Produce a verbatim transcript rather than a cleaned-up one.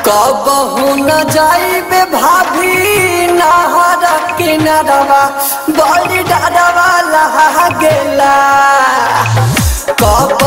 कबहू न जाइबे भाभी नहर किनारवा बड़ी डरवा लागेला। कब